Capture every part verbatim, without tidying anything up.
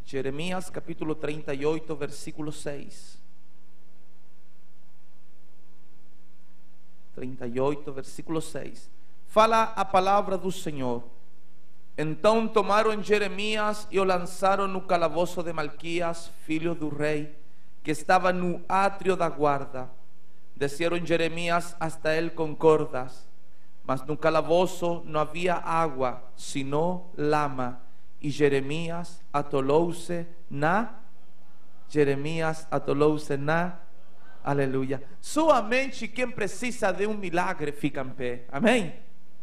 Jeremías capítulo trinta y ocho, versículo seis. trinta e oito, versículo seis. Fala a palavra do Senhor. Então tomaram Jeremias e o lançaram no calabouço de Malquias, filho do rei, que estava no átrio da guarda. Desceram Jeremias hasta ele com cordas, mas no calabouço não havia água, sino lama. E Jeremias atolou-se na Jeremias atolou-se na Aleluia. Somente quem precisa de um milagre fica em pé. Amém?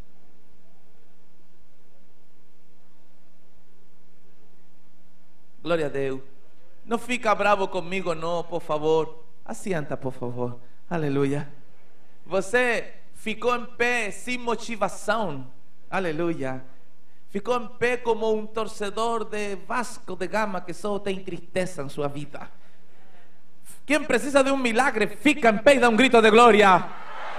Glória a Deus. Não fica bravo comigo não, por favor. Assenta, por favor. Aleluia. Você ficou em pé sem motivação. Aleluia. Ficou em pé como um torcedor de Vasco de Gama que só tem tristeza em sua vida. Quem precisa de um milagre fica em pé e dá um grito de glória.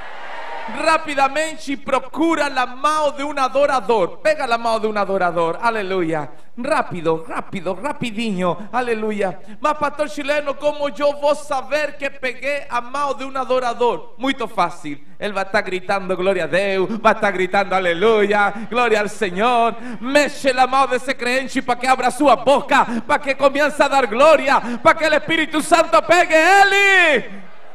Rapidamente procura a mão de um adorador. Pega a mão de um adorador. Aleluia. Rápido, rápido, rapidinho. Aleluia. Mas pastor chileno, como eu vou saber que peguei a mão de um adorador? Muito fácil. Ele vai estar gritando glória a Deus, vai estar gritando aleluia, glória ao Senhor. Mexe a mão desse crente para que abra sua boca, para que comece a dar glória, para que o Espírito Santo pegue ele.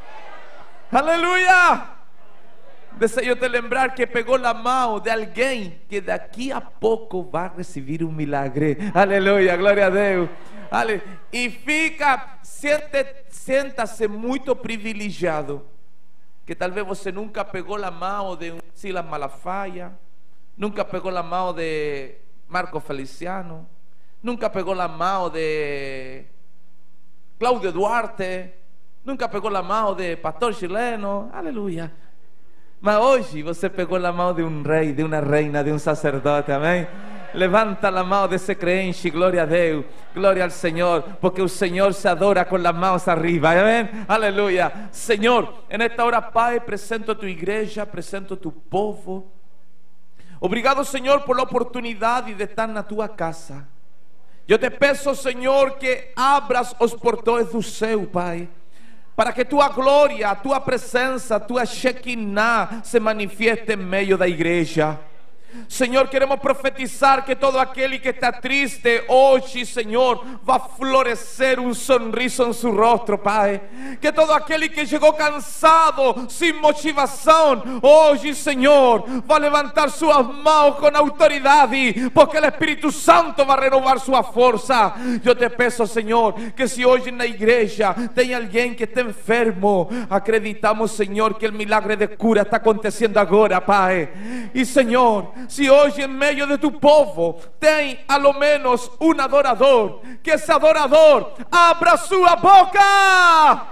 Aleluia. Desejo te lembrar que pegou a mão de alguém que daqui a pouco vai receber um milagre. Aleluia, glória a Deus. Ale... E fica, senta-se muito privilegiado, que talvez você nunca pegou a mão de um Silas Malafaia, nunca pegou a mão de Marco Feliciano, nunca pegou a mão de Cláudio Duarte, nunca pegou a mão de pastor chileno. Aleluia. Mas hoje você pegou a mão de um rei, de uma reina, de um sacerdote, amém? Levanta a mão desse crente, glória a Deus, glória ao Senhor, porque o Senhor se adora com as mãos arriba, amém? Aleluia. Senhor, nesta hora, Pai, presento a tua igreja, presento a tu povo. Obrigado, Senhor, por a oportunidade de estar na tua casa. Eu te peço, Senhor, que abras os portões do céu, Pai, para que tua glória, tua presença, tua Shekinah se manifieste em meio da igreja. Senhor, queremos profetizar que todo aquele que está triste hoje, Senhor, vai florescer um sorriso em seu rosto, Pai. Que todo aquele que chegou cansado, sem motivação, hoje, Senhor, vai levantar suas mãos com autoridade, porque o Espírito Santo vai renovar sua força. Eu te peço, Senhor, que se hoje na igreja tem alguém que está enfermo, acreditamos, Senhor, que o milagre de cura está acontecendo agora, Pai. E, Senhor, se hoje em meio de tu povo tem ao menos um adorador, que esse adorador abra sua boca.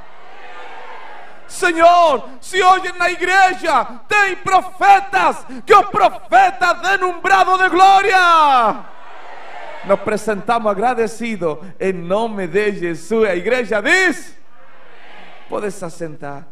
Senhor, se hoje na igreja tem profetas, que o profeta dê um brado de glória. Nos apresentamos agradecidos em nome de Jesus. A igreja diz: podes assentar.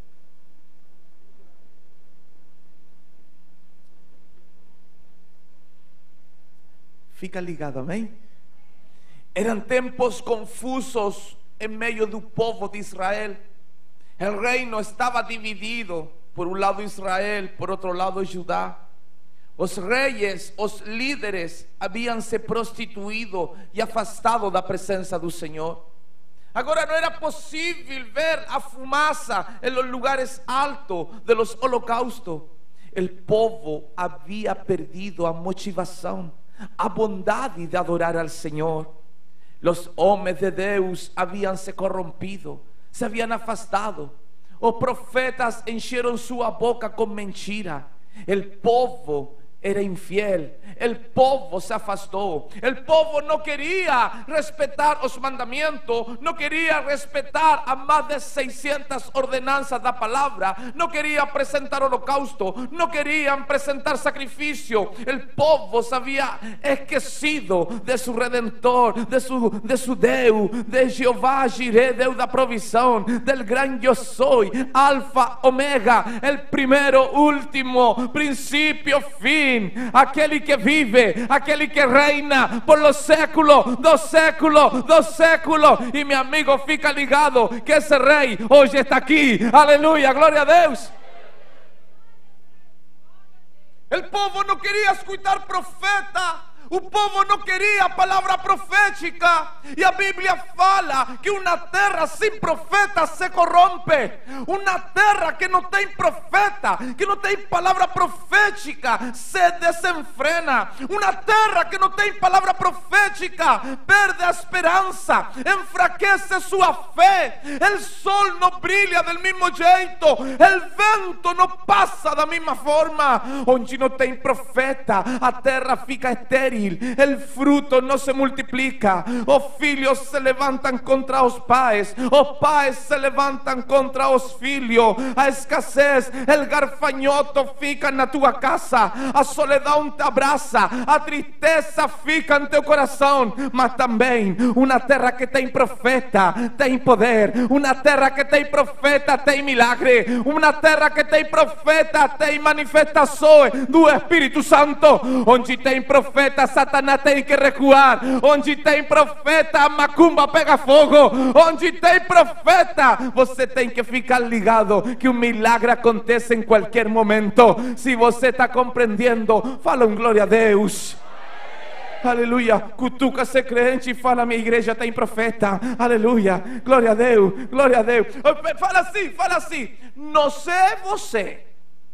Fica ligado, amém? Eram tempos confusos em meio do povo de Israel. O reino estava dividido, por um lado Israel, por outro lado Judá. Os reis, os líderes haviam se prostituído e afastado da presença do Senhor. Agora não era possível ver a fumaça em los lugares altos de los holocaustos. O povo havia perdido a motivação, a bondade de adorar al Senhor. Los homens de Deus haviam se corrompido, se haviam afastado. Os profetas encheram sua boca com mentira. O povo era infiel, o povo se afastou, o povo não queria respeitar os mandamentos, não queria respeitar a mais de seiscentas ordenanças da palavra, não queria apresentar holocausto, não queria apresentar sacrifício. O povo se havia esquecido de seu Redentor, de seu, de seu Deus, de Jeová Jireh, Deus da provisão, del gran yo soy, alfa, omega, el primero, último, princípio, fim. amém. Aquele que vive, aquele que reina por los séculos, dos séculos, dos séculos. E meu amigo, fica ligado que esse rei hoje está aqui. Aleluia, glória a Deus. O povo não queria escutar profeta. O povo não queria palavra profética. E a Bíblia fala que uma terra sem profeta se corrompe. Uma terra que não tem profeta, que não tem palavra profética, se desenfrena. Uma terra que não tem palavra profética perde a esperança, enfraquece sua fé. O sol não brilha do mesmo jeito, o vento não passa da mesma forma. Onde não tem profeta, a terra fica estéril. El fruto no se multiplica. Os filhos se levantam contra os pais, os pais se levantam contra os filhos. A escassez, el garfanhoto fica na tua casa, a soledade te abraça, a tristeza fica em teu coração. Mas também uma terra que tem profeta tem poder, uma terra que tem profeta tem milagre, uma terra que tem profeta tem manifestação do Espírito Santo. Onde tem profeta, Satanás tem que recuar. Onde tem profeta, a macumba pega fogo. Onde tem profeta, você tem que ficar ligado que um milagre acontece em qualquer momento. Se você está compreendendo, fala um glória a Deus. Aleluia. Cutuca ser crente e fala: minha igreja tem profeta. Aleluia. Glória a Deus. Glória a Deus. Fala assim, fala assim. Não sei você,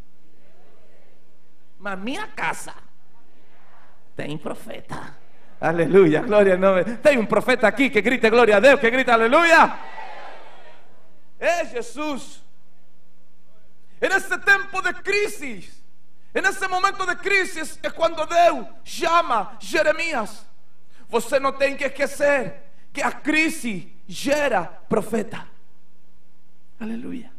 mas minha casa tem profeta. Aleluia, glória ao nome. Tem um profeta aqui que grita glória a Deus, que grita aleluia. É Jesus. E nesse tempo de crise, e nesse momento de crise, é quando Deus chama Jeremias. Você não tem que esquecer que a crise gera profeta. Aleluia.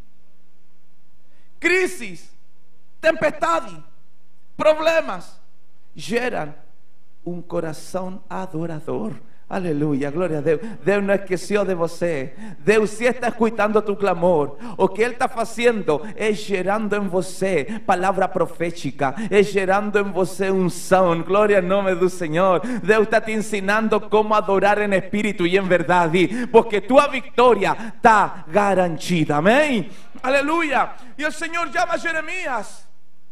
Crises, tempestade, problemas geram um coração adorador. Aleluia, glória a Deus. Deus não esqueceu de você. Deus sim está escutando tu clamor. O que Ele está fazendo é gerando em você palavra profética, é gerando em você unção. Glória ao nome do Senhor. Deus está te ensinando como adorar em espírito e em verdade, porque tua vitória está garantida. Amém? Aleluia. E o Senhor chama Jeremias.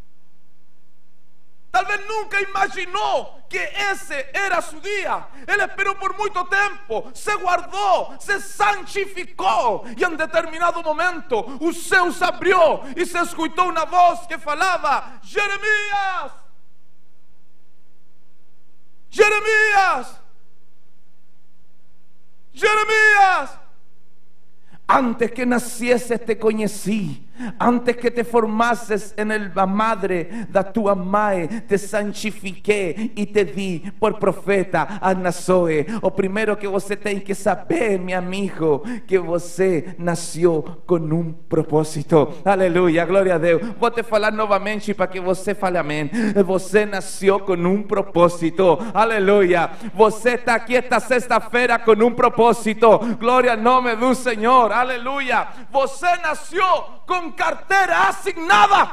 Tal vez nunca imaginou que esse era su dia. Ele esperou por muito tempo, se guardou, se santificou. E em determinado momento o céu se abriu e se escutou uma voz que falava: Jeremias, Jeremias, Jeremias, antes que nacieses te conocí. Antes que te formases en el la madre da tua mãe, te santifiquei e te di por profeta a nações. O primeiro que você tem que saber, meu amigo, que você nasceu com um propósito. Aleluia, glória a Deus. Vou te falar novamente para que você fale amém. Você nasceu com um propósito. Aleluia. Você está aqui esta sexta-feira com um propósito. Glória ao nome do Senhor. Aleluia. Você nasceu com carteira assignada.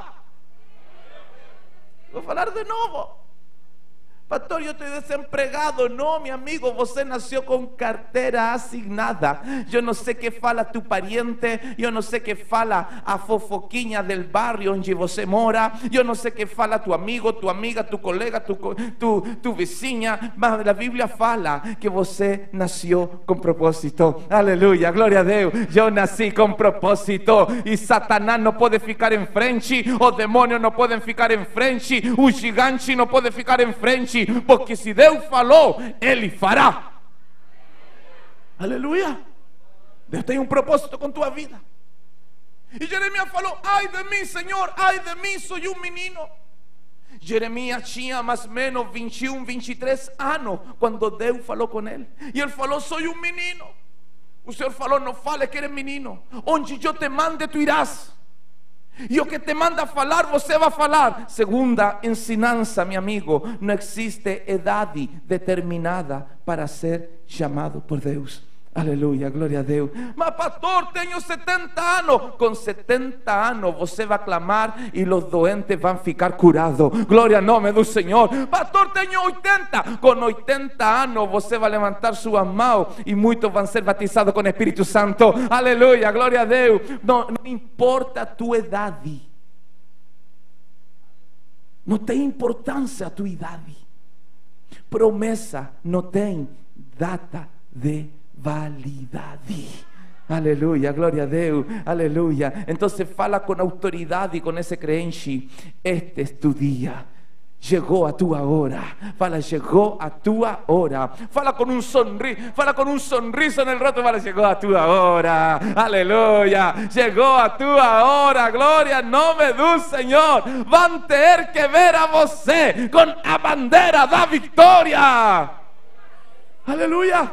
Vou falar de novo. Pastor, eu estou desempregado. Não, meu amigo, você nasceu com carteira assignada. Eu não sei que fala tu pariente, eu não sei que fala a fofoquinha del barrio onde você mora, eu não sei que fala tu amigo, tu amiga, tu colega, tu, tu, tu vizinha, mas a Bíblia fala que você nasceu com propósito. Aleluia, glória a Deus. Eu nasci com propósito e Satanás não pode ficar em frente, os demônios não podem ficar em frente, o gigante não pode ficar em frente. Porque se Deus falou, Ele fará. Aleluia. Deus tem um propósito com tua vida. E Jeremias falou: ai de mim, Senhor, ai de mim, sou um menino. Jeremias tinha mais ou menos vinte e um, vinte e três anos quando Deus falou com ele. E ele falou: sou um menino. O Senhor falou: não fale que eres menino. Onde eu te mande, tu irás. E o que te manda falar, você vai falar. Segunda ensinança, meu amigo: não existe idade determinada para ser chamado por Deus. Aleluia, glória a Deus. Mas pastor, tenho setenta anos. Com setenta anos você vai clamar e os doentes vão ficar curados. Glória ao nome do Senhor. Pastor, tenho oitenta. Com oitenta anos você vai levantar suas mãos e muitos vão ser batizados com o Espírito Santo. Aleluia, glória a Deus. Não, não importa a tua idade. Não tem importância a tua idade. Promessa não tem data de validade. Aleluia, glória a Deus, aleluia. Então fala com autoridade e com esse crente: este é tu dia. Chegou a tua hora. Fala, chegou a tua hora. Fala com um sorriso, fala com um sorriso no rosto. Fala, chegou a tua hora. Aleluia, chegou a tua hora. Glória ao nome do Senhor. Vão ter que ver a você com a bandeira da vitória. Aleluia.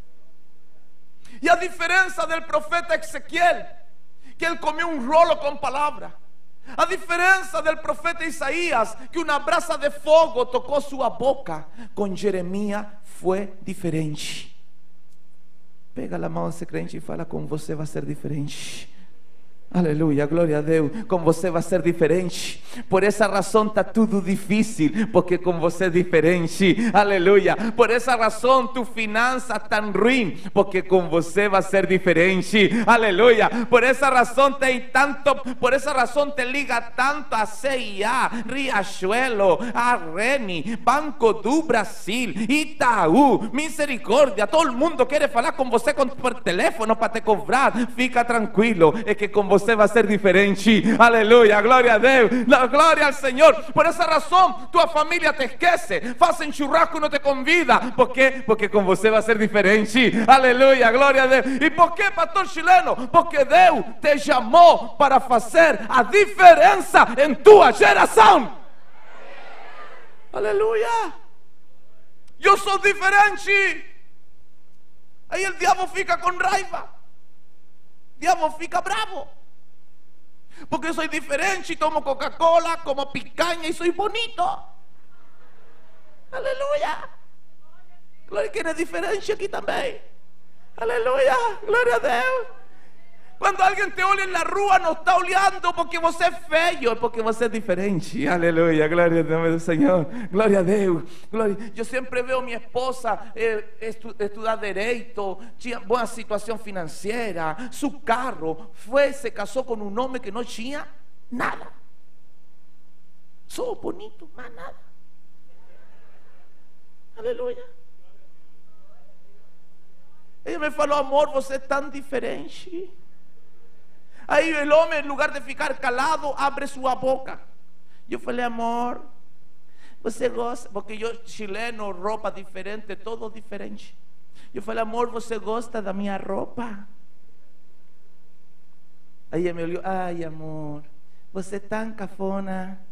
E a diferença do profeta Ezequiel, que ele comeu um rolo com palavra. A diferença do profeta Isaías, que uma brasa de fogo tocou sua boca, com Jeremias foi diferente. Pega a mão desse crente e fala: com você vai ser diferente. Aleluia, glória a Deus. Com você vai ser diferente. Por essa razão está tudo difícil, porque com você é diferente. Aleluia. Por essa razão tu finança está ruim, porque com você vai ser diferente. Aleluia. Por essa razão tem tanto, por essa razão te liga tanto a C I A, Riachuelo, a Reni, Banco do Brasil, Itaú, Misericórdia. Todo mundo quer falar com você por telefone para te cobrar. Fica tranquilo, é que com você você vai ser diferente. Aleluia, glória a Deus, glória ao Senhor. Por essa razão tua família te esquece, fazem churrasco e não te convida. Por quê? Porque com você vai ser diferente. Aleluia, glória a Deus. E por quê, pastor chileno? Porque Deus te chamou para fazer a diferença em tua geração. Aleluia. Eu sou diferente. Aí o diabo fica com raiva. O diabo fica bravo. Porque eu sou diferente, tomo Coca-Cola, como picanha e sou bonito. Aleluia. Glória, quem é diferente aqui também. Aleluia, glória a Deus. Quando alguém te olha na rua, não está olhando porque você é feio, é porque você é diferente. Aleluia, glória ao nome do Senhor. Glória a Deus. Glória. Eu sempre vejo minha esposa eh, estu, estudar direito, tinha boa situação financeira, seu carro, foi, se casou com um homem que não tinha nada. Sou bonito, mas nada. Aleluia. Ele me falou: amor, você é tão diferente. Aí o homem, em lugar de ficar calado, abre sua boca. Eu falei: amor, você gosta? Porque eu, chileno, roupa diferente, todo diferente. Eu falei: amor, você gosta da minha roupa? Aí ele me olhou: ai, amor, você é tão cafona.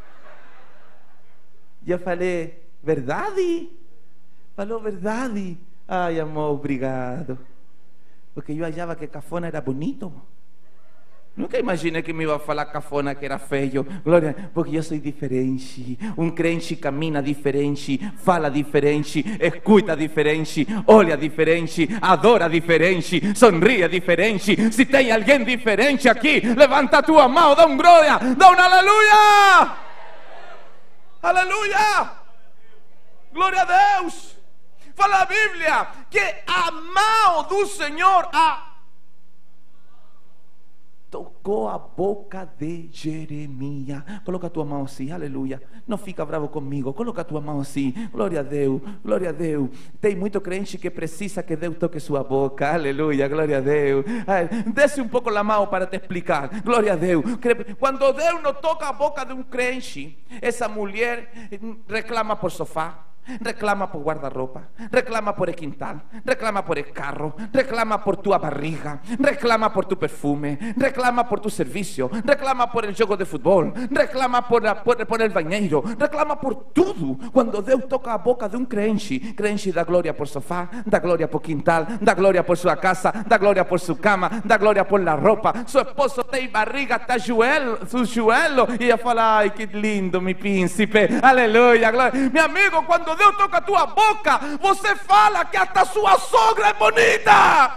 E eu falei: verdade? Falou: verdade. Ai, amor, obrigado. Porque eu achava que cafona era bonito. Nunca imaginei que me ia falar cafona, que era feio. Glória, porque eu sou diferente. Um crente camina diferente, fala diferente, escuta diferente, olha diferente, adora diferente, sonríe diferente. Se tem alguém diferente aqui, levanta a tua mão, dá um glória, dá um aleluia. Aleluia. Glória a Deus. Fala a Bíblia que a mão do Senhor a tocou a boca de Jeremias. Coloca a tua mão assim, aleluia. Não fica bravo comigo, coloca a tua mão assim. Glória a Deus, glória a Deus. Tem muito crente que precisa que Deus toque sua boca. Aleluia, glória a Deus. Desce um pouco a mão para te explicar. Glória a Deus. Quando Deus não toca a boca de um crente, essa mulher reclama por sofá, reclama por guarda-roupa, reclama por el quintal, reclama por el carro, reclama por tua barriga, reclama por tu perfume, reclama por tu servicio, reclama por el jogo de futebol, reclama por, por, por el banheiro, reclama por tudo. Quando Deus toca a boca de um crente, crente dá glória por sofá, dá glória por quintal, dá glória por sua casa, dá glória por sua cama, dá glória por la roupa. Seu esposo tem barriga, está joelho, su joelho, e ela fala: ai, que lindo, meu príncipe, aleluia, glória. Meu amigo, quando quando Deus toca a tua boca, você fala que até a sua sogra é bonita.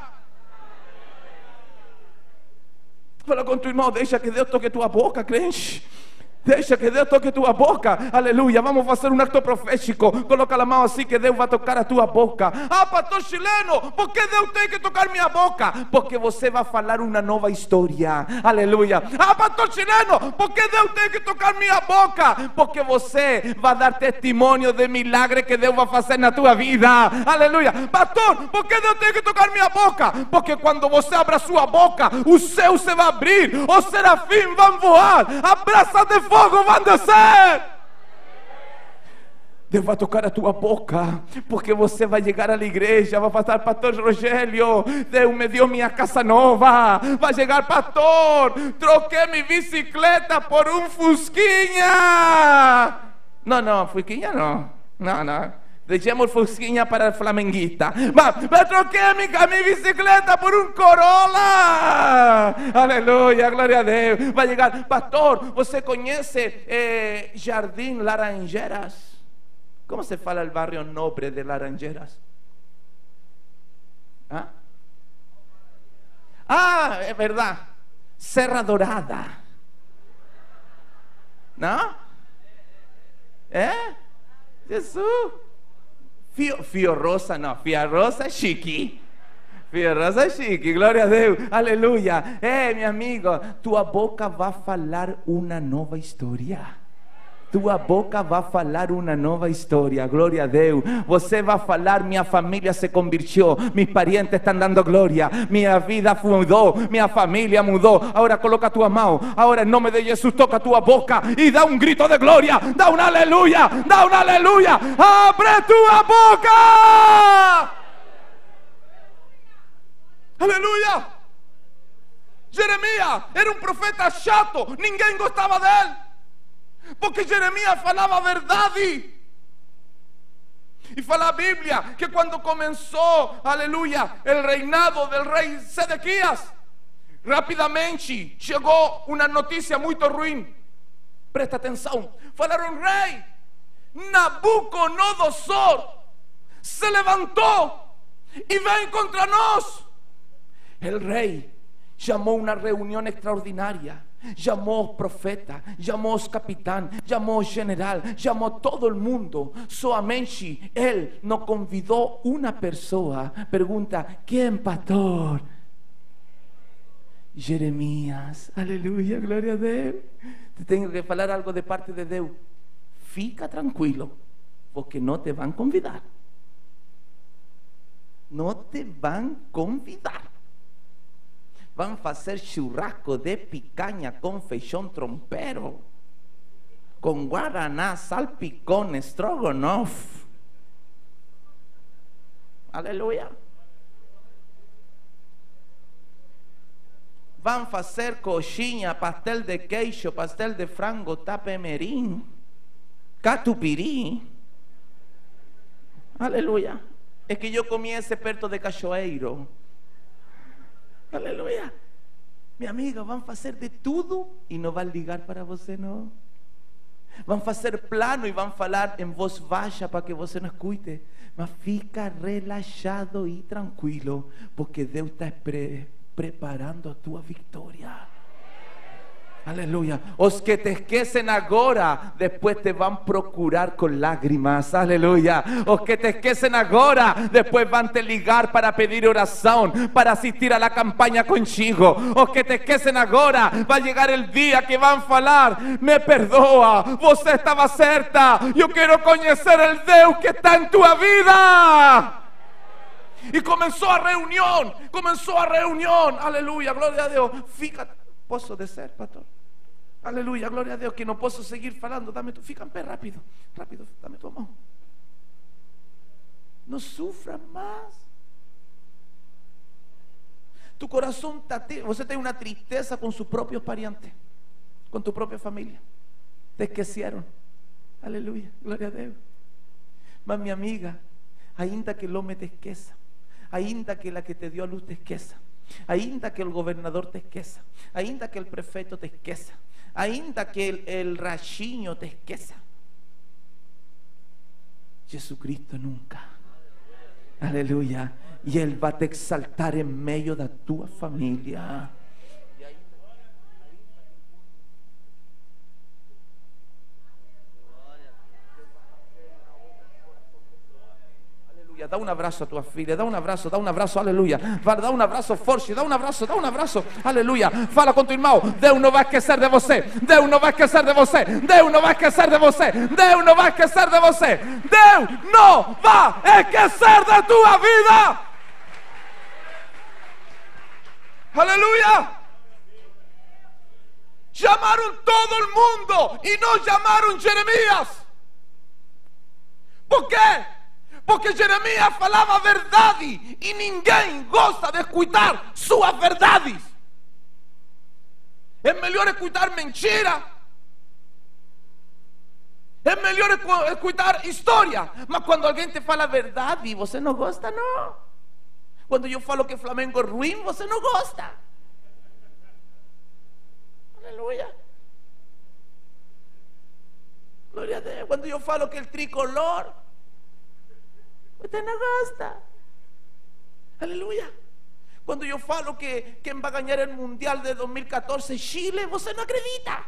Fala com teu irmão, deixa que Deus toque tua boca, crente. Deixa que Deus toque tua boca. Aleluia. Vamos fazer um acto profético. Coloca a mão assim que Deus vai tocar a tua boca. Ah, pastor chileno, por que Deus tem que tocar minha boca? Porque você vai falar uma nova história. Aleluia. Ah, pastor chileno, por que Deus tem que tocar minha boca? Porque você vai dar testemunho de milagre que Deus vai fazer na tua vida. Aleluia. Pastor, por que Deus tem que tocar minha boca? Porque quando você abre a sua boca, o céu se vai abrir, os serafins vão voar, a brasa de fogo vão descer. Deus vai tocar a tua boca, porque você vai chegar à igreja, vai falar, pastor Rogério, Deus me deu minha casa nova. Vai chegar, pastor, troquei minha bicicleta por um Fusquinha. Não, não, Fusquinha não, não, não. Deixemos Fusquinha para a flamenguista. Mas eu troquei a minha, a minha bicicleta por um Corolla. Aleluia, glória a Deus. Vai chegar, pastor, você conhece eh, Jardim Laranjeiras? Como se fala o barrio nobre de Laranjeiras? ¿Ah? Ah, é verdade. Serra Dourada. Não? É? Jesus. Fio, fio rosa, não, fio rosa é chique. Fio rosa é chique, glória a Deus, aleluia. É, meu amigo, tua boca vai falar uma nova história. Tua boca vai falar uma nova história, glória a Deus. Você vai falar, minha família se convirtió, meus parientes estão dando glória, minha vida mudou, minha família mudou. Agora coloca tua mão, agora em nome de Jesus toca tua boca e dá um grito de glória, dá um aleluia, dá um aleluia. Abre tua boca. Aleluia. Jeremias era um profeta chato, ninguém gostava dele. Porque Jeremias falava a verdade. E fala a Bíblia que quando começou, aleluia, o reinado do rei Sedequias, rapidamente chegou uma notícia muito ruim. Presta atenção. Falaram, rei Nabucodonosor se levantou e veio contra nós. O rei chamou uma reunião extraordinária. Llamó os profetas, llamó os capitães, llamó os general, llamó todo el mundo. Solamente él no convidó una persona. Pregunta, ¿quién, pastor? Jeremías. Aleluya, gloria a Dios. Te tengo que falar algo de parte de Dios. Fica tranquilo, porque no te van a convidar. No te van a convidar. Van fazer churrasco de picanha com feijão trompero, com guaraná, salpicón, estrogonofe. Aleluia. Van fazer coxinha, pastel de queijo, pastel de frango, tapemerim, catupirí. Aleluia. É que eu comi esse perto de Cachoeiro. Aleluia. Minha amiga, vão fazer de tudo e não vão ligar para você, não. Vão fazer plano e vão falar em voz baixa para que você não escute. Mas fica relaxado e tranquilo, porque Deus está pre preparando a tua vitória. Aleluia. Os que te esquecem agora, depois te vão procurar com lágrimas. Aleluia. Os que te esquecem agora, depois vão te ligar para pedir oração, para assistir a la campanha contigo. Os que te esquecem agora, vai chegar o dia que vão falar: me perdoa, você estava certa, eu quero conhecer o Deus que está em tua vida. E começou a reunião, começou a reunião. Aleluia, glória a Deus. Fica, posso descer, pastor? Aleluia, glória a Deus, que não posso seguir falando. Dame tu, fica em pé rápido, rápido, dame tua mão. Não sufra mais. Tu coração está, você tem uma tristeza com seus próprios parientes, com tu própria família. Te esqueceram. Aleluia, glória a Deus. Mas minha amiga, ainda que o homem te esqueça, ainda que la que te dio a luz te esqueça, ainda que o governador te esqueça, ainda que o prefeito te esqueça, ainda que el, el rachinho te esqueça, Jesucristo nunca. Aleluya. Y Él va a te exaltar en medio de tu familia. Da un abrazo a tua figlia, da un abrazo, da un abrazo, alleluia. Da un abrazo forte, da un abrazo, da un abrazo, alleluia. Fala com teu irmão: Deus não vai esquecer de você, Deus não vai esquecer de você, Deus não vai esquecer de você, Deus não vai esquecer de você, Deus não vai esquecer de tua vida. Aleluya. Llamaron todo el mundo y no llamaron Jeremías. ¿Por qué? Porque Jeremias falava verdade e ninguém gosta de escutar suas verdades. É melhor escutar mentira, é melhor escutar história. Mas quando alguém te fala a verdade, você não gosta, não. Quando eu falo que o Flamengo é ruim, você não gosta. Aleluia. Glória a Deus. Quando eu falo que o tricolor, você não gosta. Aleluia. Quando eu falo que quem vai ganhar o Mundial de dois mil e quatorze, Chile, você não acredita.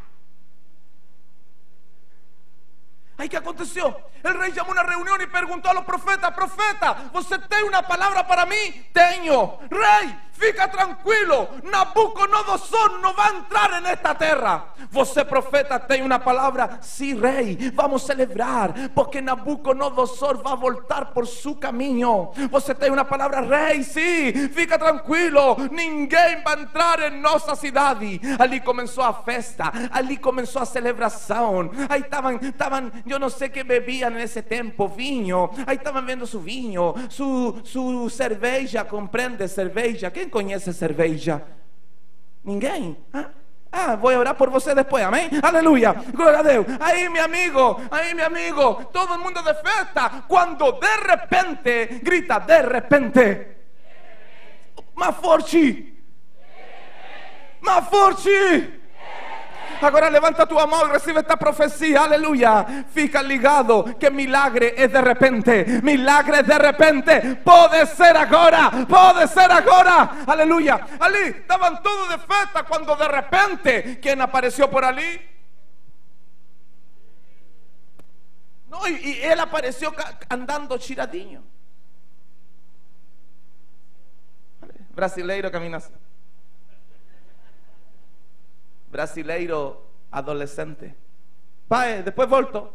Aí que aconteceu? O rei chamou uma reunião e perguntou ao profeta: profeta, você tem uma palavra para mim? Tenho. Rei, fica tranquilo, Nabucodonosor não vai entrar nesta terra. Você, profeta, tem uma palavra? Sim, rei, vamos celebrar, porque Nabucodonosor vai voltar por seu caminho. Você tem uma palavra? Rei, sim, fica tranquilo, ninguém vai entrar em nossa cidade. Ali começou a festa, ali começou a celebração. Aí estavam, estavam, eu não sei que bebiam nesse tempo, vinho. Aí estavam vendo seu vinho, sua su cerveja, compreende? Cerveja. Quem conhece cerveja? Ninguém? Ah, ah, vou orar por você depois, amém? Aleluia, glória a Deus. Aí, meu amigo, aí, meu amigo, todo mundo de festa, quando de repente, grita, de repente, mais forte, mais forte. Agora levanta tua mão e recebe esta profecia, aleluia. Fica ligado que milagre é de repente, milagre de repente, pode ser agora, pode ser agora, aleluia. Ali estavam todos de festa quando de repente, quem apareceu por ali? Não, e, e ele apareceu andando tiradinho. Brasileiro camina assim. Brasileiro adolescente. Pai, depois volto.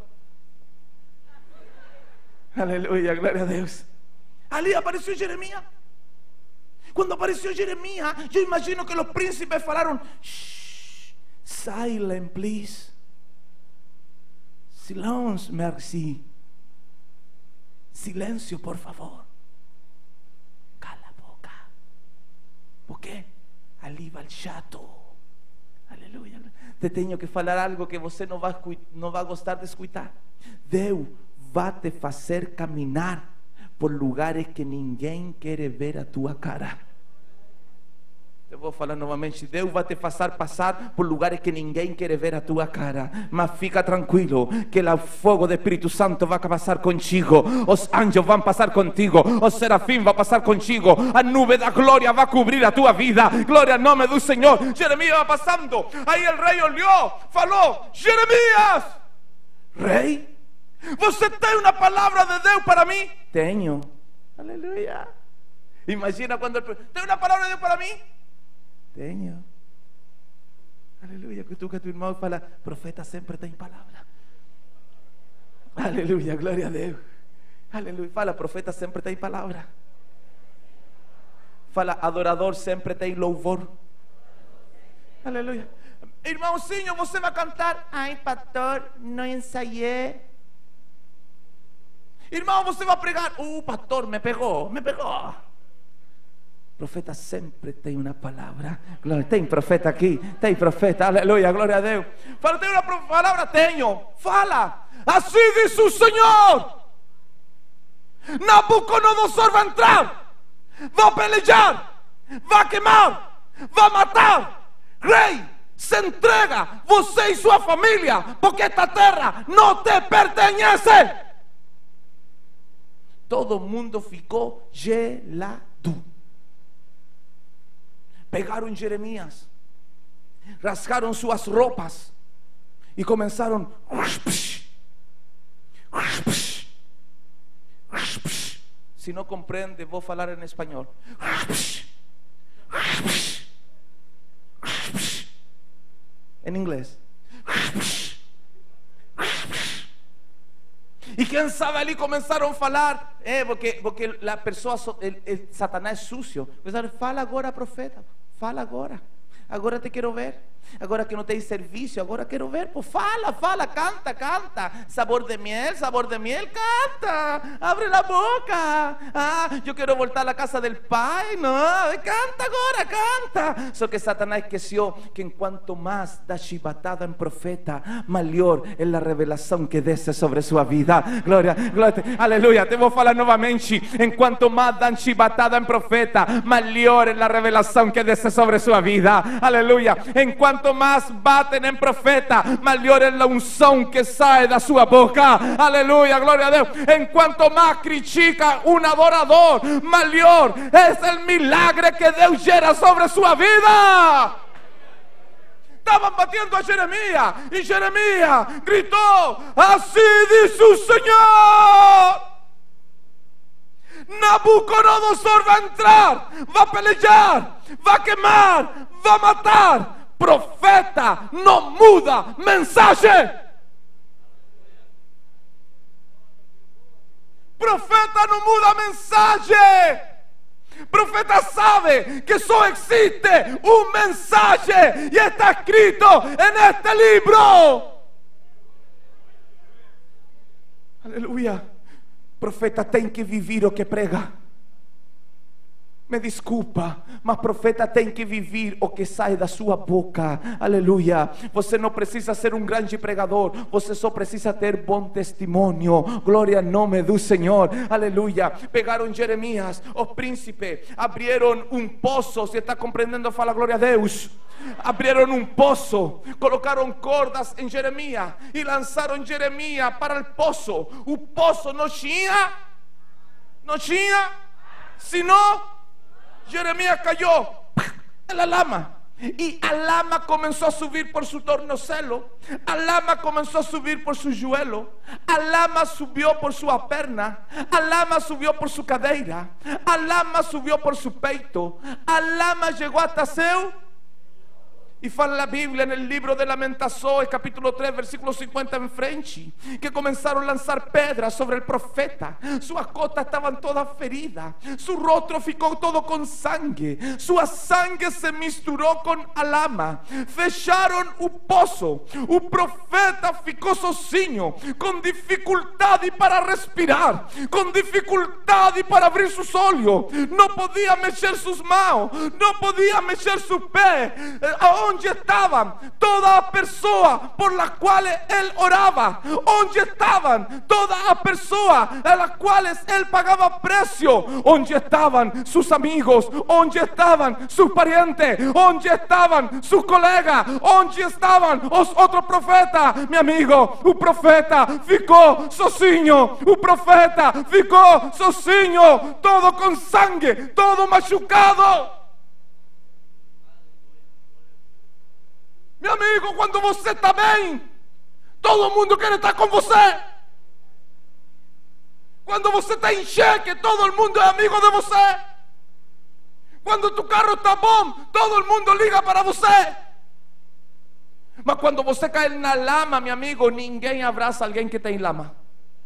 Aleluia, glória a Deus. Ali apareceu Jeremias. Quando apareceu Jeremias, eu imagino que os príncipes falaram: shh, silent, please. Silence, merci. Silêncio, por favor. Cala a boca. Por quê? Ali vai o chato. Aleluia. Te tenho que falar algo que você não vai, não vai gostar de escutar. Deus vai te fazer caminhar por lugares que ninguém quer ver a tua cara. Eu vou falar novamente: Deus vai te fazer passar por lugares que ninguém quer ver a tua cara. Mas fica tranquilo, que o fogo do Espírito Santo vai passar contigo. Os anjos vão passar contigo. O serafim vai passar contigo. A nuvem da glória vai cobrir a tua vida. Glória ao nome do Senhor. Jeremias vai passando. Aí o rei olhou, falou: Jeremias, rei, você tem uma palavra de Deus para mim? Tenho. Aleluia. Imagina quando ele... Tem uma palavra de Deus para mim? Tenho. Aleluia. Que tu que tu irmão fala: profeta sempre tem palavra. Aleluia, glória a Deus. Aleluia. Fala: profeta sempre tem palavra. Fala: adorador sempre tem louvor. Aleluia. Irmãozinho, você vai cantar? Ai, pastor, não ensaiei. Irmão, você vai pregar? Uh, pastor, me pegou, me pegou. Profeta sempre tem uma palavra. Glória. Tem profeta aqui, tem profeta, aleluia, glória a Deus. Fala: tem uma palavra? Tenho. Fala: assim diz o Senhor: Nabucodonosor vai entrar, vai pelejar, vai queimar, vai matar. Rei, se entrega, você e sua família, porque esta terra não te pertence. todo mundo ficou gelado. Pegaron Jeremías, rasgaron sus ropas y comenzaron. Si no comprende, voy a hablar en español. En inglés. Y quién sabe, ali comenzaron a falar, eh, porque, porque la persona, el, el Satanás es sucio. Pensaron, fala agora, profeta, fala agora. Agora te quero ver. Agora que não tem serviço, agora quero ver. Pô, fala, fala, canta, canta. Sabor de miel, sabor de miel, canta. Abre a boca. Ah, eu quero voltar à casa del Pai. Não, canta agora, canta. Só que Satanás esqueceu que enquanto mais dá chibatada em profeta, maior é a revelação que desce sobre sua vida. Glória, glória, aleluia. Te vou falar novamente. Enquanto mais dá chibatada em profeta, maior é a revelação que desce sobre sua vida. Aleluia. Enquanto Quanto mais batem em profeta, maior é a unção que sai da sua boca. Aleluia, glória a Deus. Enquanto mais critica um adorador, maior é o milagre que Deus gera sobre sua vida. Estavam batendo a Jeremias e Jeremias gritou: assim diz o Senhor, Nabucodonosor vai entrar, vai pelejar, vai queimar, vai matar. Profeta não muda mensagem. Profeta não muda mensagem. Profeta sabe que só existe uma mensagem e está escrito neste livro. Aleluia. Profeta tem que viver o que prega. Me desculpa, mas profeta tem que viver o que sai da sua boca. Aleluia. Você não precisa ser um grande pregador, você só precisa ter bom testemunho. Glória ao nome do Senhor. Aleluia. Pegaram Jeremias, o príncipe, abriram um poço. Se está compreendendo, fala glória a Deus. Abrieron un pozo, colocaron cordas en Jeremías y lanzaron Jeremías para el pozo. Un pozo no tinha, no tinha, sino Jeremías cayó en la lama. Y a lama comenzó a subir por su tornozelo, a lama comenzó a subir por su joelho, a lama subió por su perna, a lama subió por su cadeira, a lama subió por su peito, a lama llegó hasta seu. E fala a Bíblia no livro de Lamentações, capítulo três, versículo cinquenta em frente, que começaram a lançar pedras sobre o profeta. Suas costas estavam todas feridas, seu rostro ficou todo com sangue, sua sangue se misturou com a lama. Fecharam o poço, o profeta ficou sozinho, com dificuldade para respirar, com dificuldade para abrir seus olhos, não podia mexer suas mãos, não podia mexer seu pé. Aonde Onde estavam todas as pessoas por las quais ele orava? Onde estavam todas as pessoas a las quais ele pagava preço? Onde estavam seus amigos? Onde estavam seus parientes? Onde estavam seus colegas? Onde estavam os outros profetas? Meu amigo, o profeta ficou sozinho. O profeta ficou sozinho, todo com sangue, todo machucado. Meu amigo, quando você está bem, todo mundo quer estar com você. Quando você está em cheque, todo mundo é amigo de você. Quando tu carro está bom, todo mundo liga para você. Mas quando você cai na lama, meu amigo, ninguém abraça alguém que tem lama.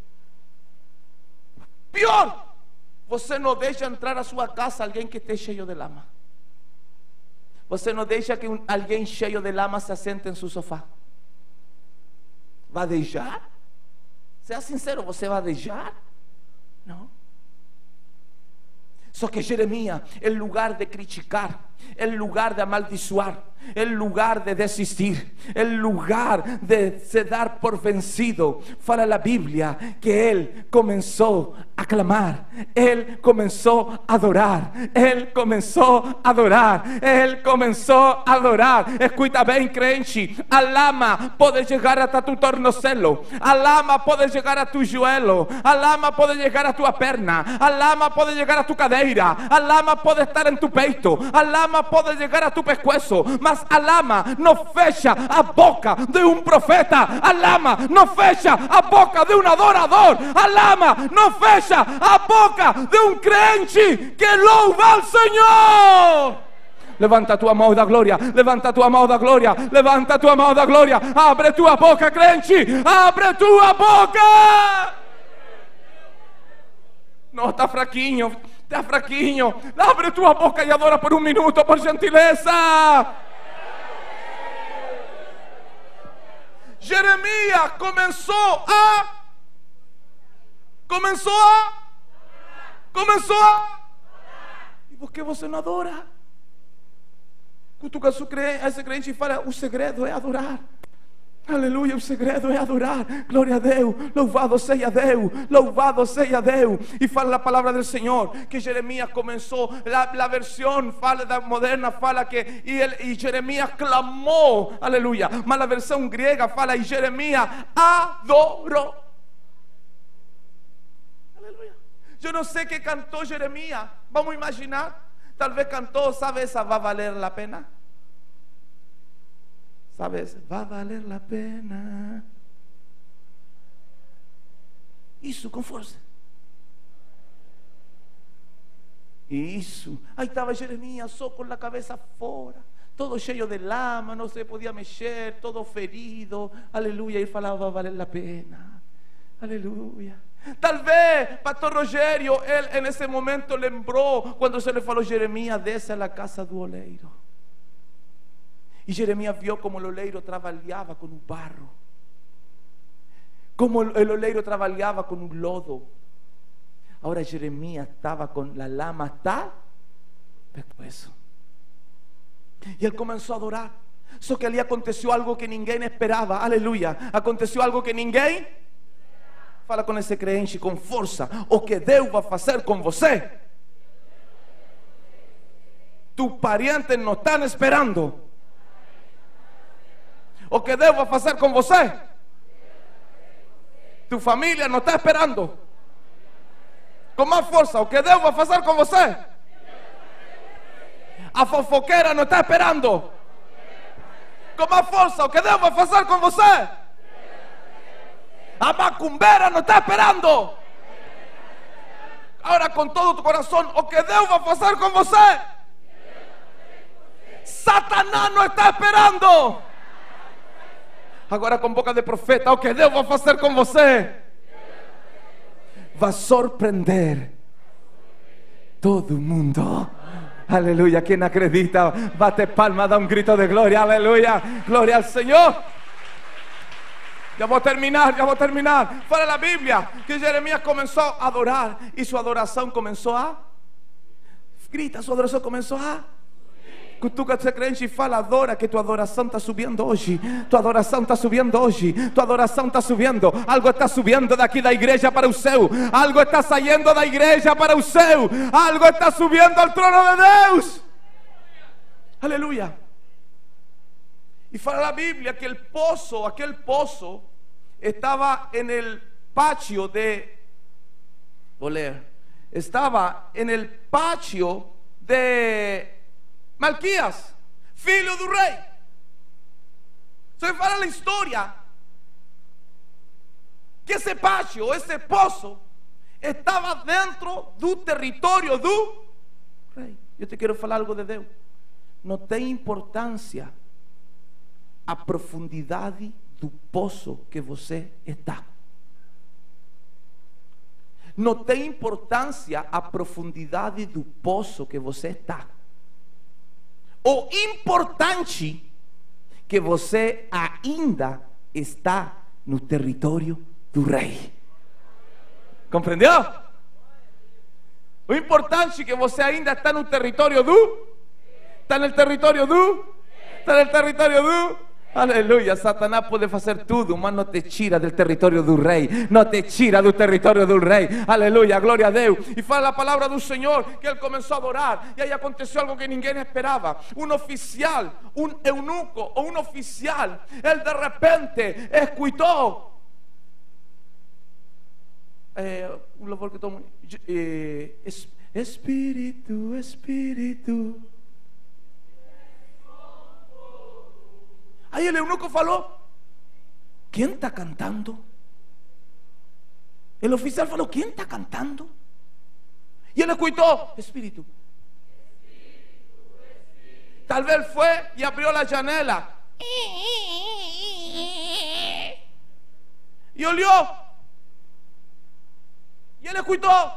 Pior, você não deixa entrar a sua casa alguém que esteja cheio de lama. Você não deixa que um, alguém cheio de lama se assente em seu sofá. Vai deixar? Seja sincero, você vai deixar? Não. Só que Jeremias, em lugar de criticar, en lugar de amaldiçoar, en lugar de desistir, en lugar de se dar por vencido, fala la Biblia que él comenzó a clamar, él comenzó a adorar, él comenzó a adorar, él comenzó a adorar. Escuta bem, crente, a lama pode chegar até tu tornozelo, a lama pode chegar a tu joelho, a lama pode chegar a tua perna, a lama pode chegar a tu cadeira, a lama pode estar em tu peito, a lama pode chegar a tu pescoço, mas a lama não fecha a boca de um profeta, a lama não fecha a boca de um adorador, a lama não fecha a boca de um crente que louva ao Senhor. Levanta tua mão da glória, levanta tua mão da glória, levanta tua mão da glória, abre tua boca, crente, abre tua boca. Não, está fraquinho, está fraquinho, abre tua boca e adora por um minuto, por gentileza. Jeremias começou a começou a começou a e por que você não adora? Cutuca esse crente e fala: o segredo é adorar. Aleluia, o segredo é adorar. Glória a Deus, louvado seja Deus, louvado seja Deus. E fala a palavra do Senhor que Jeremias começou, a versão fala da moderna fala que e, ele, e Jeremias clamou, aleluia. Mas a versão grega fala e Jeremias adorou. Aleluia. Eu não sei que cantou Jeremias. Vamos imaginar. Talvez cantou, sabe essa vai valer a pena? ¿Sabes? Va a valer la pena. Isso com força. Isso. Aí estava Jeremias só com a cabeça fora, todo cheio de lama, não se podia mexer, todo ferido. Aleluia. E falava: va a valer la pena. Aleluia. Talvez pastor Rogério, ele nesse momento lembrou quando se lhe falou: Jeremias, desce a la casa do oleiro. E Jeremias viu como o oleiro trabalhava com o barro, como o oleiro trabalhava com o lodo. Agora Jeremias estava com a lama até pescoço. E ele começou a adorar. Só que ali aconteceu algo que ninguém esperava. Aleluia. Aconteceu algo que ninguém. Fala com esse crente com força. O que Deus vai fazer com você, tus parientes não estão esperando. O que Deus vai fazer com você, tu família não está esperando. Com mais força, o que Deus vai fazer com você, a fofoqueira não está esperando. Com mais força, o que Deus vai fazer com você, a macumbeira não está esperando. Agora com todo tu coração, o que Deus vai fazer com você, Satanás não está esperando. Agora com boca de profeta, o que Deus vai fazer com você, vai surpreender todo mundo. Aleluia. Quem acredita, bate palma, dá um grito de glória. Aleluia. Glória ao Senhor. Já vou terminar, já vou terminar. Fala a Bíblia que Jeremias começou a adorar e sua adoração começou a grita, sua adoração começou a cutuca esse crente e fala: adora, que tua adoração está subindo hoje. Tua adoração está subindo hoje. Tua adoração está subindo. Algo está subindo daqui da igreja para o céu. Algo está saindo da igreja para o céu. Algo está subindo ao trono de Deus. Aleluia. E fala a Bíblia que o poço, aquele poço, estava en el patio de, vou ler, estava en el patio de Malquías, filho do rei. Você fala a história que esse pátio, esse poço, estava dentro do território do rei. Eu te quero falar algo de Deus. Não tem importância a profundidade do poço que você está. Não tem importância a profundidade do poço que você está. O importante que você ainda está no território do rei. Compreendeu? O importante é que você ainda está no território do Está en el território do? Está nel território do? Aleluia. Satanás pode fazer tudo, mas não te tira do território do rei. Não te tira do território do rei. Aleluia, glória a Deus. E fala a palavra do Senhor que ele começou a adorar. E aí aconteceu algo que ninguém esperava. Um oficial, um eunuco ou um oficial, ele de repente escutou. É, um louvor que tomo. É, Espírito, Espírito. Aí o eunuco falou: quem está cantando? O oficial falou: quem está cantando? E ele escutou: Espírito. Talvez foi e abriu a janela e olhou. E ele escutou.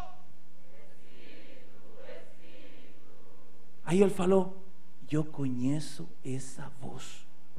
Aí ele falou: eu conheço essa voz.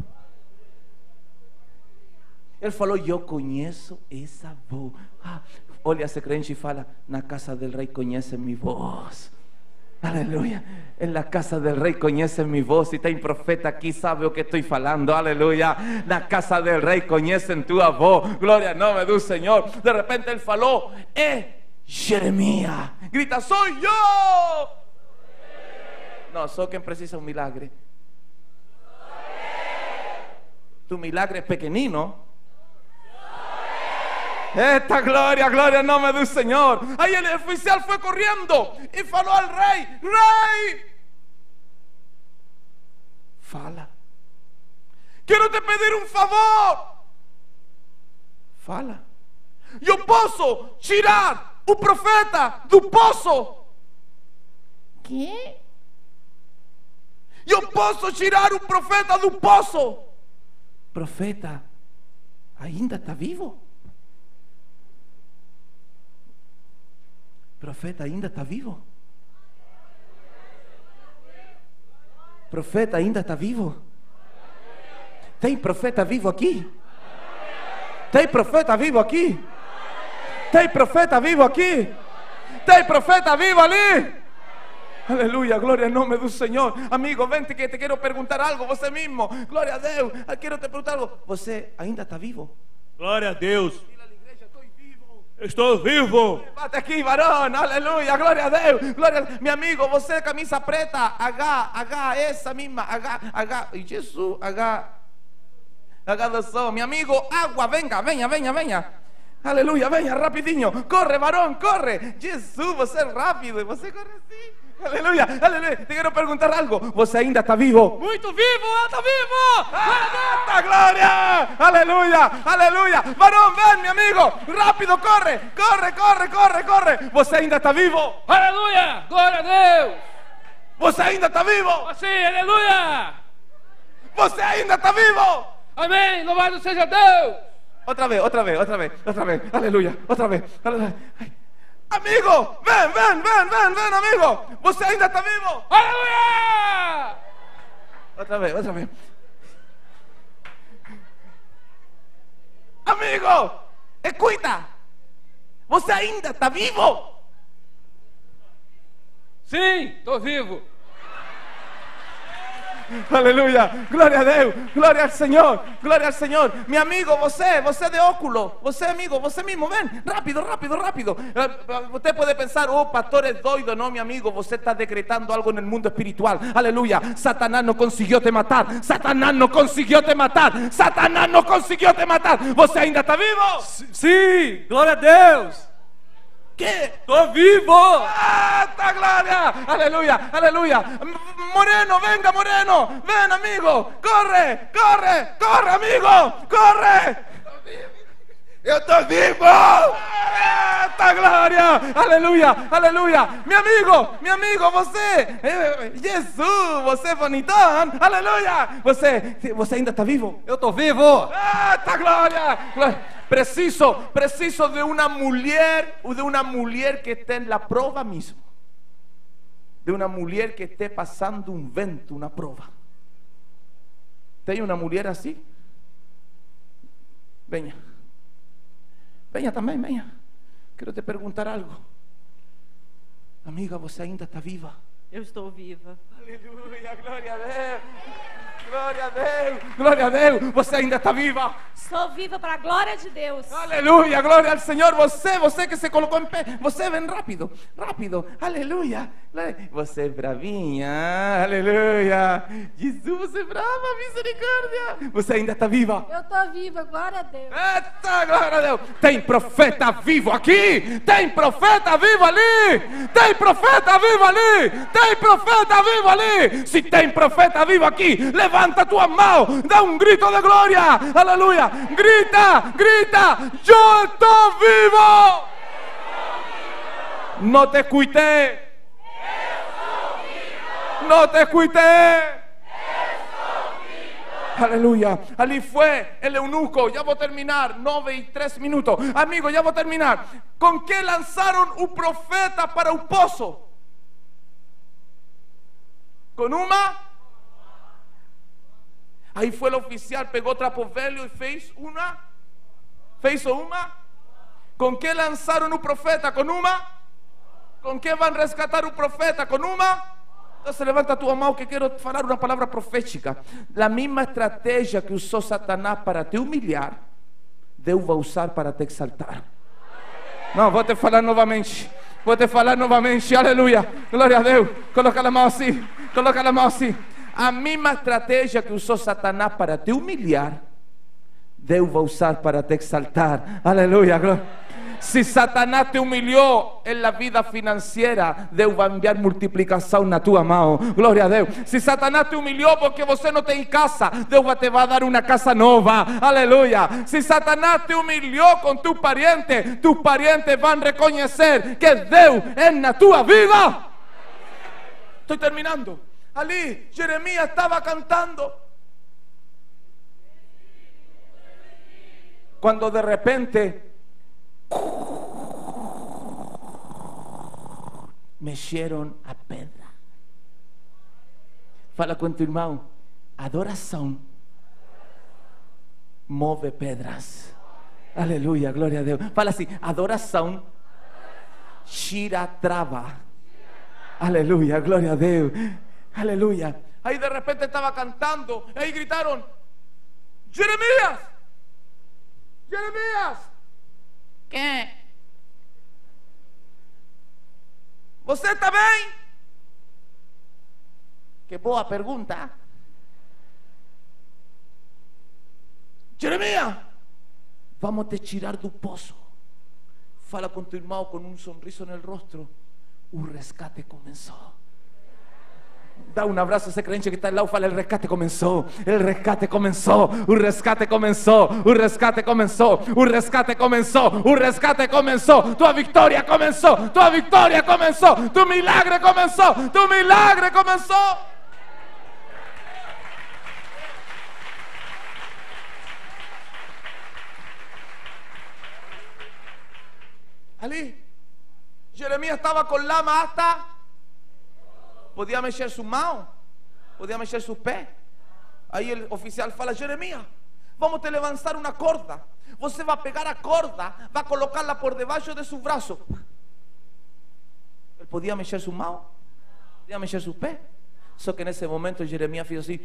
Ele falou: eu conheço essa voz. Ah, olha esse crente e fala: na casa del rei conhece minha voz. Aleluia. En la casa del rei conhece minha voz. E tem profeta aqui, sabe o que estou falando. Aleluia. Na casa del rei conhecem tua voz. Glória ao nome do Senhor. De repente ele falou: é Jeremias. Grita: sou eu. Não, só quem precisa um milagre. Tu milagre é pequenino. Esta glória, glória ao nome do Senhor. Aí o oficial foi correndo e falou ao rei: rei, fala, quero te pedir um favor. Fala. Eu posso tirar o profeta do poço. Que? Eu posso tirar o profeta do poço. Profeta ainda está vivo? Profeta ainda está vivo? Profeta ainda está vivo? Tem profeta vivo aqui? Tem profeta vivo aqui? Tem profeta vivo aqui? Tem profeta vivo ali? Aleluia, glória ao nome do Senhor. Amigo, vente que te quero perguntar algo, você mesmo. Glória a Deus. Quero te perguntar algo. Você ainda está vivo? Glória a Deus. Estou vivo. Bate aqui, varão, aleluia, glória a Deus, glória a Deus. Meu amigo, você camisa preta, H, H, essa mesma, H, H, Jesus, H, H do sol. Meu amigo, água, venga, venha, venha, venha. Aleluia, venha, rapidinho, corre, varão, corre. Jesus, você é rápido, você corre assim. Aleluia, aleluia. Te quero perguntar algo. Você ainda está vivo? Muito vivo, eu estou vivo. ¡Ah, glória! Aleluia, aleluia. Varão, vem, meu amigo. Rápido, corre, corre, corre, corre, corre. Você ainda está vivo? Aleluia, glória a Deus. Você ainda está vivo? Sim, aleluia. Você ainda está vivo? Amém, louvado seja Deus. Outra vez, outra vez, outra vez, outra vez. Aleluia, outra vez. Aleluia. Amigo, ven, ven, ven, ven, ven, amigo. Você ainda está vivo? Aleluia! Outra vez, outra vez. Amigo, escuta. Você ainda está vivo? Sim, estou vivo. Aleluia, glória a Deus, glória ao Senhor, glória ao Senhor. Meu amigo, você, você de óculos, você amigo, você mesmo, vem, rápido, rápido, rápido. Você pode pensar: oh, pastor é doido. Não, meu amigo, você está decretando algo no mundo espiritual. Aleluia, Satanás não conseguiu te matar, Satanás não conseguiu te matar, Satanás não conseguiu te matar. Você ainda está vivo? Sim, glória a Deus. Que? Estou vivo! ¡Ah, esta gloria! ¡Aleluya! ¡Aleluya! Moreno, venga, Moreno. Ven, amigo. Corre, corre, corre, amigo. Corre. Eu estou vivo. ¡Ah, esta gloria! ¡Aleluya! ¡Aleluya! Mi amigo, mi amigo, você. Eh, Jesus, você é bonitão. ¡Aleluya! Você, você ainda está vivo? Eu estou vivo! ¡Ah, esta gloria! Glória. Preciso, preciso de una mujer, de una mujer que esté en la prueba mismo. De una mujer que esté pasando un vento, una prueba. ¿Tem una mujer así? Venha. Venha também, venha. Quero te perguntar algo. Amiga, você ainda está viva? Eu estou viva. Aleluia, glória a Deus. Glória a Deus, glória a Deus. Você ainda está viva. Estou viva para a glória de Deus. Aleluia, glória ao Senhor. Você, você que se colocou em pé, você vem rápido, rápido. Aleluia. Você é bravinha, aleluia. Jesus, você é brava, misericórdia. Você ainda está viva. Eu estou viva, glória a Deus. Eita, glória a Deus. Tem profeta vivo aqui. Tem profeta vivo ali. Tem profeta vivo ali. Tem profeta vivo ali. Se tem profeta vivo aqui, levanta tua mão, dá um grito de glória. Aleluia. Grita, grita. Yo estoy vivo. No te escuché. No te escuché. Aleluya. Ali fue el eunuco. Ya voy a terminar. Nueve y tres minutos. Amigo, ya voy a terminar. ¿Con qué lanzaron un profeta para un pozo? ¿Con uma? Ahí fue el oficial, pegó trapo velho y fez una. ¿Fez uma? ¿Con qué lanzaron un profeta? ¿Con uma? ¿Con qué van a rescatar un profeta? ¿Con uma? Entonces levanta tu mão que quero falar uma palavra profética. A mesma estratégia que usou Satanás para te humilhar, Deus vai usar para te exaltar. Não, vou te falar novamente. Vou te falar novamente. Aleluia. Glória a Deus. Coloca a mão assim. Coloca a mão assim. A mesma estratégia que usou Satanás para te humilhar, Deus vai usar para te exaltar. Aleluia. Glória. Si Satanás te humilló en la vida financiera, Deus vai enviar multiplicação na tua mão. Glória a Deus. Si Satanás te humilló porque você não tem casa, Deus te vai dar uma casa nova. Aleluia. Si Satanás te humilló com tu pariente, tus parientes vão reconhecer que Deus é na tua vida. Estou terminando. Ali, Jeremías estava cantando. Quando de repente mexeram a pedra. Fala com teu irmão. Adoração move pedras. Aleluia, glória a Deus. Fala assim: adoração tira trava. Aleluia, glória a Deus. Aleluia. Aí de repente estava cantando, aí gritaram: Jeremías, Jeremías. ¿Qué? ¿Você está bem? Que boa pergunta. Jeremias, vamos te tirar do poço. Fala com teu irmão com um sorriso no rosto. O rescate começou. Dá um abraço a esse crente que está ao lado. Fala: el rescate começou, el rescate começou, o rescate começou, o rescate começou, o rescate começou, o rescate começou. Tua vitória começou, tua vitória começou, tu milagre começou, tu milagre começou. Ali, Jeremias estava com lama hasta. Podia mexer sua mão, podia mexer seus pés. Aí o oficial fala: Jeremias, vamos te levantar uma corda. Você vai pegar a corda, vai colocá-la por debaixo de seu braço. Ele podia mexer sua mão, podia mexer seus pés. Só que nesse momento Jeremias fez assim.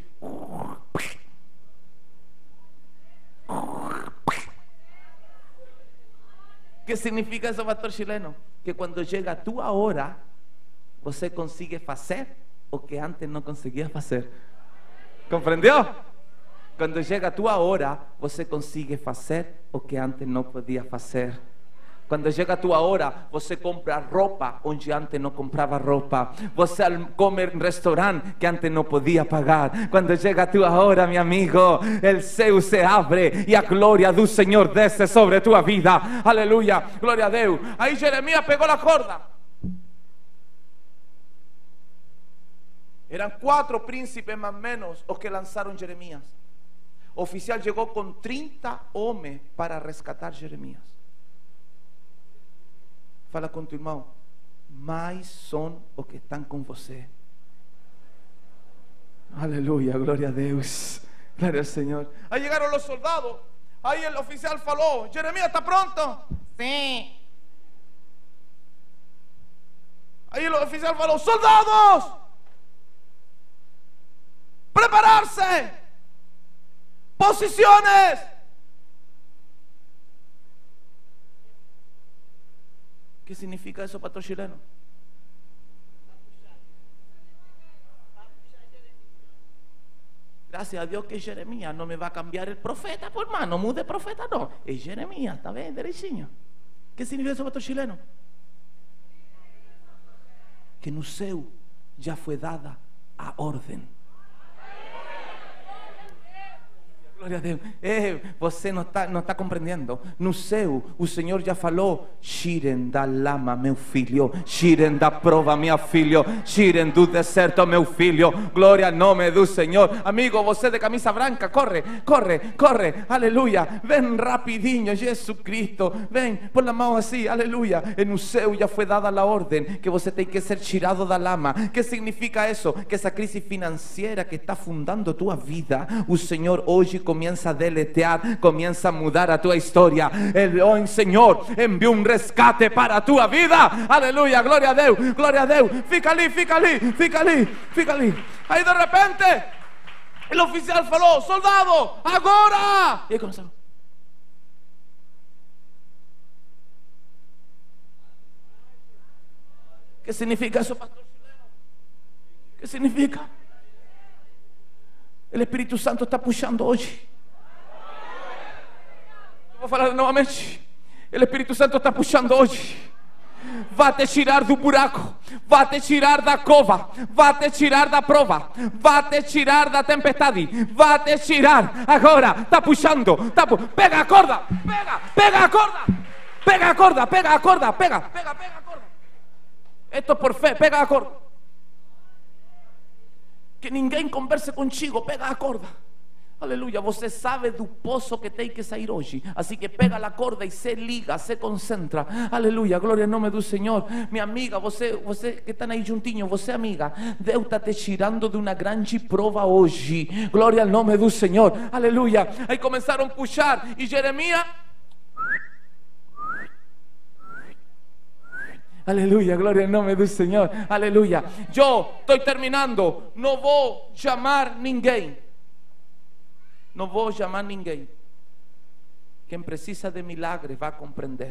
¿Qué significa eso, pastor chileno? Que cuando llega a tua hora, você consigue fazer o que antes não conseguia fazer. Compreendeu? Quando chega a tua hora, você consegue fazer o que antes não podia fazer. Quando chega a tua hora, você compra roupa onde antes não comprava roupa. Você come em restaurante que antes não podia pagar. Quando chega a tua hora, meu amigo, o céu se abre e a glória do Senhor desce sobre a tua vida. Aleluia, glória a Deus. Aí Jeremias pegou a corda. Eram quatro príncipes mais ou menos os que lançaram Jeremias. O oficial chegou com trinta homens para rescatar Jeremias. Fala com teu irmão: mais são os que estão com você. Aleluia, glória a Deus, glória ao Senhor. Aí chegaram os soldados. Aí o oficial falou: Jeremias, ¿está pronto? Sim. Ahí el oficial falou: soldados, prepararse, posiciones. ¿Qué significa eso, pastor chileno? Gracias a Dios que Jeremías no me va a cambiar el profeta, por hermano, mude profeta, no. Es Jeremías, está bien, derechiño. ¿Qué significa eso, pastor chileno? Que no seu ya fue dada a orden. Glória a Deus. Eh, você não está, não está compreendendo. No céu, o Senhor já falou: tirem da lama, meu filho. Tirem da prova, minha filho. Tirem do deserto, meu filho. Glória ao nome do Senhor. Amigo, você de camisa branca, corre, corre, corre. Aleluia. Ven rapidinho, Jesus Cristo. Ven, pon a mão assim, aleluia. E no céu já foi dada a ordem que você tem que ser tirado da lama. Que significa isso? Que essa crise financeira que está fundando tua vida, o Senhor hoje comienza a deletear, comienza a mudar a tu historia. El oh, Señor envió un rescate para tu vida. Aleluya, gloria a Dios, gloria a Dios. Fica ali, fica ali, fica ali, fica ali. Ahí de repente el oficial falou: soldado, agora. Y ahí comenzó. ¿Qué significa eso, pastor? ¿Qué significa? El Espíritu Santo está puxando hoje. Vou falar novamente. El Espíritu Santo está puxando hoje. Vai te tirar do buraco, vai te tirar da cova, vai te tirar da prova, vai te tirar da tempestade, vai te tirar. Agora está puxando, tá pu... pega a corda, pega, pega a corda, pega a corda, pega a corda, pega, pega, pega a corda. Esto por fe, pega a corda. Que ninguém converse contigo, pega a corda. Aleluia, você sabe do poço que tem que sair hoje. Assim que pega a corda e se liga, se concentra. Aleluia, glória ao nome do Senhor. Minha amiga, você, você que está aí juntinho, você amiga, Deus está te tirando de uma grande prova hoje. Glória ao nome do Senhor. Aleluia. Aí começaram a puxar e Jeremias... Aleluya, gloria al nombre del Señor. Aleluya. Yo estoy terminando. No voy a llamar ninguém. No voy a llamar ninguém. Quien precisa de milagres va a comprender.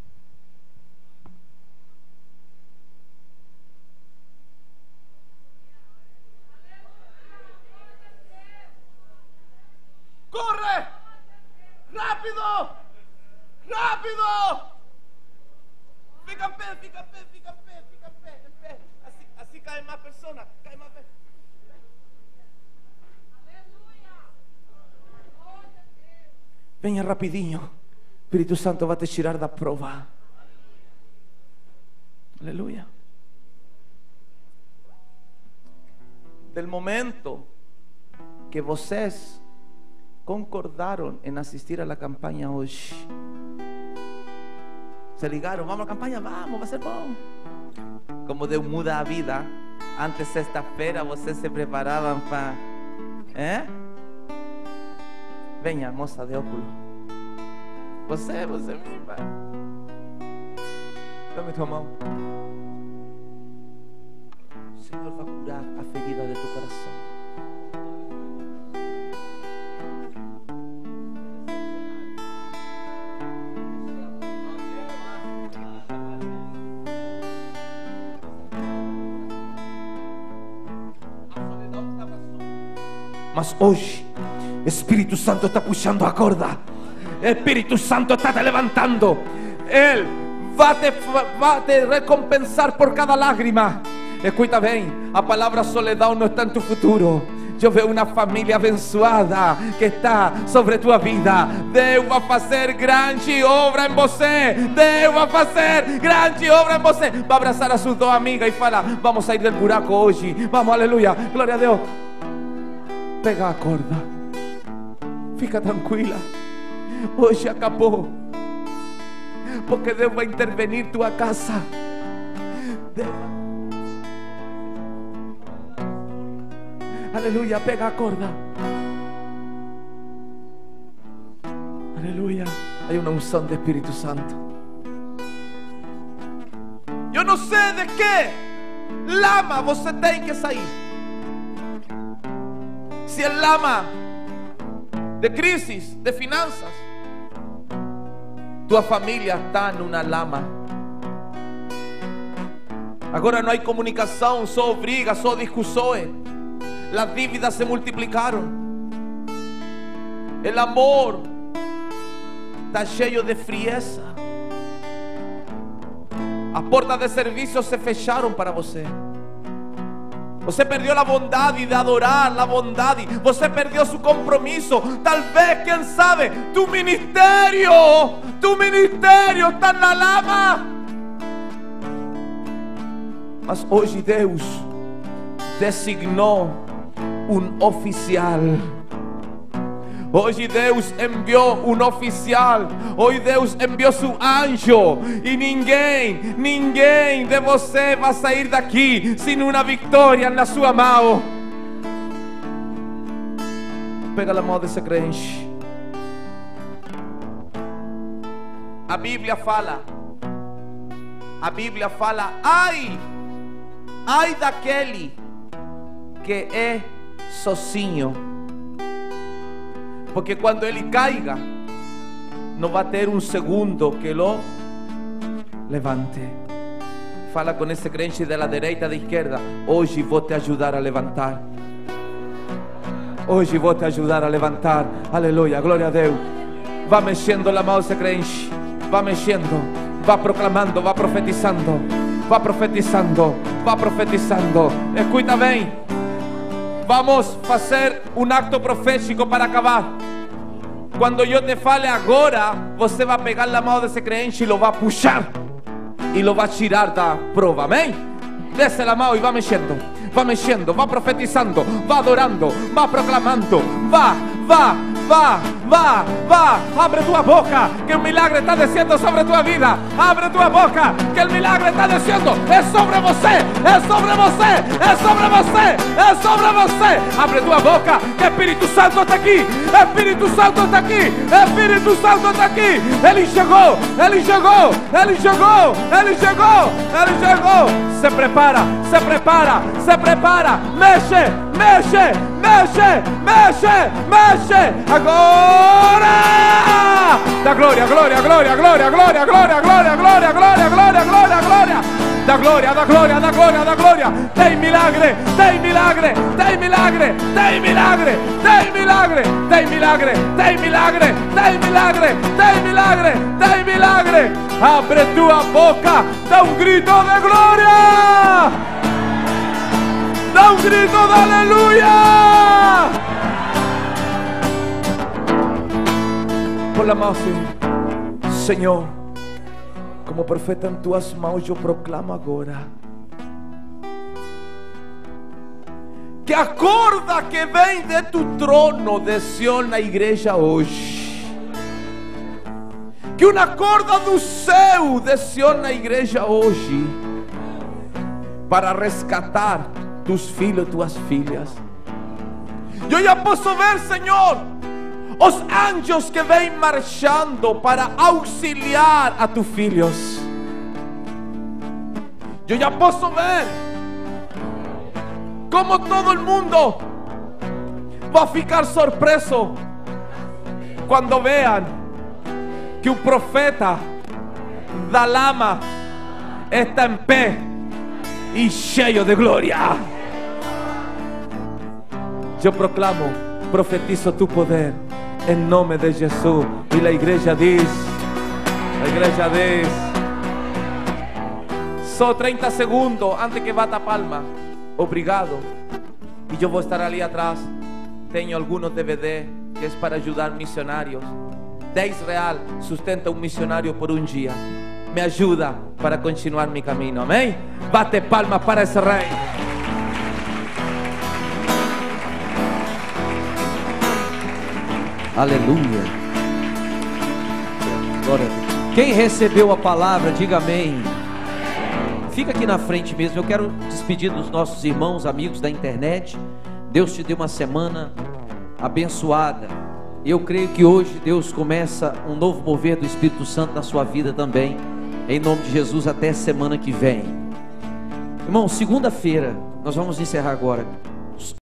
¡Corre! ¡Rápido! ¡Rápido! Fica en pé, fica en pé, fica en pé, fica en pé, en pé. Así, así caen más personas, caen más personas. Venha rapidinho. Espírito Santo vai te tirar da prova. Aleluia. Del momento que vocês concordaram em assistir a la campanha hoje, se ligaram: vamos a campanha, vamos, vai ser bom. Como Deus muda a vida. Antes sexta-feira vocês se preparavam para... ¿Eh? Venha, moça de óculos. Você, você mesma. Dame tua mão. O Senhor vai curar a ferida de tu coração. Mas hoje, Espírito Santo está puxando a corda. Espírito Santo está te levantando. Ele vai te, vai te recompensar por cada lágrima. Escuta bem, a palavra soledad não está em tu futuro. Eu vejo uma família abençoada que está sobre tua vida. Deus vai fazer grande obra em você. Deus vai fazer grande obra em você. Vai abraçar a suas duas amigas e fala: vamos sair do buraco hoje. Vamos, aleluia, glória a Deus. Pega a corda. Fica tranquila. Hoje acabou. Porque Deus vai intervenir tua casa. Deus vai... Aleluya, pega a corda. Aleluya. Hay una unción de Espíritu Santo. Yo no sé de qué lama você tem que sair. Se é lama de crises, de finanças, tua família está numa lama. Agora não há comunicação, só briga, só discussões. As dívidas se multiplicaram. O amor está cheio de frieza. As portas de serviço se fecharam para você. Você perdeu a bondade de adorar, a bondade. Você perdeu seu compromisso. Talvez, quem sabe, tu ministério, tu ministério está na lama. Mas hoje Deus designou um oficial. Hoje Deus enviou um oficial. Hoje Deus enviou seu anjo. E ninguém, ninguém de você vai sair daqui sem uma vitória na sua mão. Pega a mão desse crente. A Bíblia fala. A Bíblia fala: ai, ai daquele que é sozinho. Porque quando ele caiga, não vai ter um segundo que lo levante. Fala com esse crente da direita, da esquerda: hoje vou te ajudar a levantar. Hoje vou te ajudar a levantar. Aleluia, glória a Deus. Vá mexendo a mão desse crente. Vá mexendo, vá proclamando, vá profetizando. Vá profetizando, vá profetizando. Escuta bem. Vamos fazer um acto profético para acabar. Quando eu te fale agora, você vai pegar a mão desse crente e lo vai puxar e lo vai tirar da prova. Amém? Desce a mão e vai mexendo, vai mexendo, vai profetizando, vai adorando, vai proclamando, vá, vá, vá, vá, vá. Abre tua boca, que o milagre está descendo sobre tua vida. Abre tua boca, que o milagre está descendo. É sobre você, é sobre você, é sobre você, é sobre você. Abre tua boca, que Espírito Santo está aqui. Espírito Santo está aqui. Espírito Santo está aqui. Ele chegou, ele chegou, ele chegou, ele chegou, ele chegou. Se prepara, se prepara, se prepara. Mexe, mexe, mexe, mexe, mexe. Agora! Da glória, glória, glória, glória, glória, glória, glória, glória, glória, glória, glória, glória. Da glória, da glória, da glória, da glória. Tem milagre, tem milagre, tem milagre, tem milagre, tem milagre, tem milagre, tem milagre, tem milagre, tem milagre, tem milagre. Abre tua boca, dá um grito de glória. Dá um grito de aleluia. Por la mão assim: Senhor, como profeta em tuas mãos eu proclamo agora que a corda que vem de tu trono desceu na igreja hoje. Que uma corda do céu desceu na igreja hoje para resgatar tus filhos, tuas filhas. Eu já posso ver, Senhor, os anjos que vêm marchando para auxiliar a tus filhos. Eu já posso ver como todo mundo vai ficar surpreso quando vean que o profeta da lama está em pé e cheio de glória. Eu proclamo, profetizo tu poder em nome de Jesus. E a igreja diz, a igreja diz, só trinta segundos antes que bata a palma. Obrigado. E eu vou estar ali atrás. Tenho alguns D V D que é para ajudar missionários. dez real sustenta um missionário por um dia. Me ajuda para continuar meu caminho. Amém? Bate palma para esse rei. Aleluia. Glória a Deus. Quem recebeu a palavra, diga amém. Fica aqui na frente mesmo. Eu quero despedir dos nossos irmãos, amigos da internet. Deus te deu uma semana abençoada. Eu creio que hoje Deus começa um novo mover do Espírito Santo na sua vida também. Em nome de Jesus, até semana que vem. Irmão, segunda-feira, nós vamos encerrar agora.